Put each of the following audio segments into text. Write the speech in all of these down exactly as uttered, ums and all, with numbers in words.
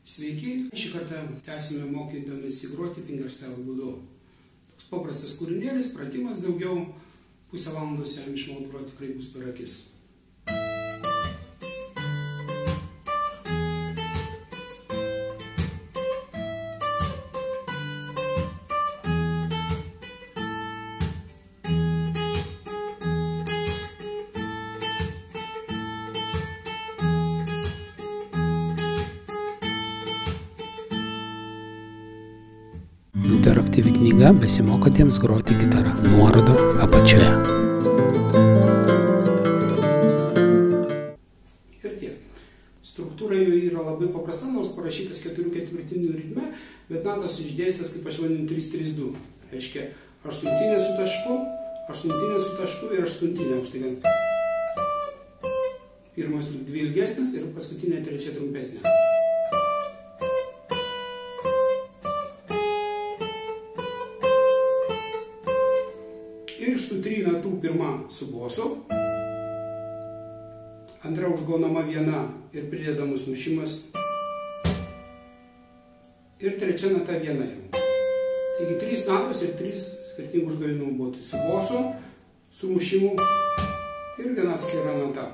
Sveiki, šį kartą tęsime mokydamėsi groti fingerstyle būdu. Toks paprastas kūrinėlis, pratimas daugiau, pusę valandos jam išmokti groti tikrai bus per akis. Interaktyvi knyga besimokantiems groti gitarą. Nuoroda apačioje. Ir tiek. Struktūra jų yra labai paprasta, nors parašytas keturių ketvirtinių ritme, bet natos išdėstas, kaip aš vadinu, trys trys du. Reiškia, aštuntinė su tašku, aštuntinė su tašku ir aštuntinė. Štai gan. Pirmos dvi ilgesnės ir paskutinė trečia trumpesnė. Ir iš tų trijų natų pirma su bosu, antra užgaunama viena ir pridedamas mušimas, ir trečia nata viena jau. Taigi trys natos ir trys skirtingų užgavimų būtų su bosu, su mušimu ir viena atskira nata.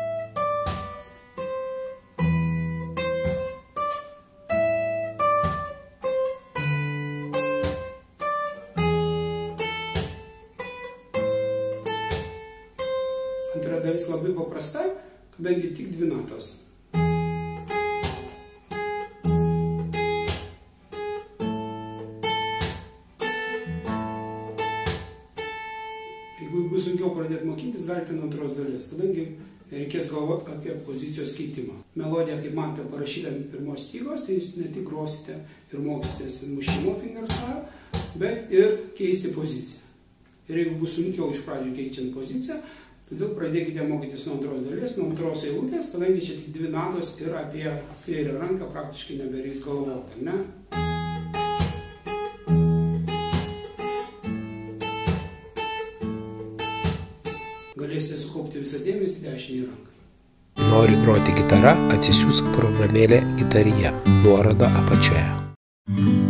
Antra dalis labai paprasta, kadangi tik dvi natos. Jeigu bus sunkiau pradėti mokintis, galite nuo antros dalies, kadangi reikės galvoti apie pozicijos keitimą. Melodija, kaip matote, parašyta ant pirmos stygos, tai jūs ne tik grosite ir mokysitės mušimo fingerstyle, bet ir keisti poziciją. Ir jeigu bus sunkiau iš pradžių keičiant poziciją, todėl pradėkite mokytis nuo antros dalies, nuo antros eilutės, kadangi čia tik dvi natos ir apie kairę ranką praktiškai nebereiks galvoti, ne? Galėsite sukaupti visą dėmesį dešinį ranką. Nori groti gitarą, atsisiųsk programėlę Gitarija. Nuoroda apačioje.